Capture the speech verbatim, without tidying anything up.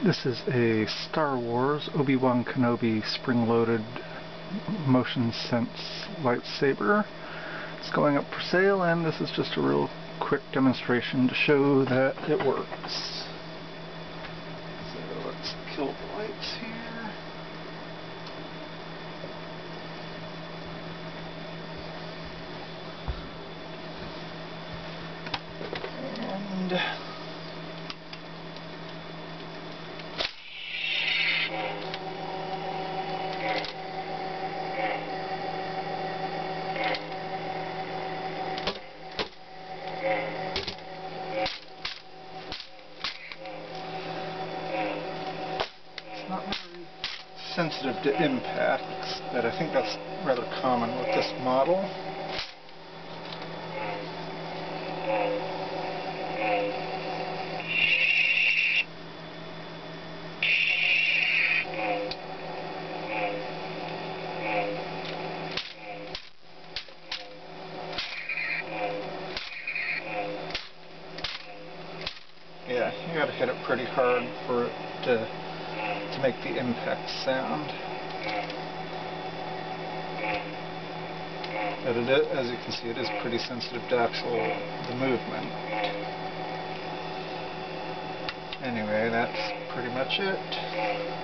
This is a Star Wars Obi Wan Kenobi spring-loaded motion sense lightsaber. It's going up for sale, and this is just a real quick demonstration to show that it works. So let's kill the lights here. And it's not very sensitive to impacts, but I think that's rather common with this model. Yeah, you gotta hit it pretty hard for it to to make the impact sound. But it is, as you can see, it is pretty sensitive to actual the movement. Anyway, that's pretty much it.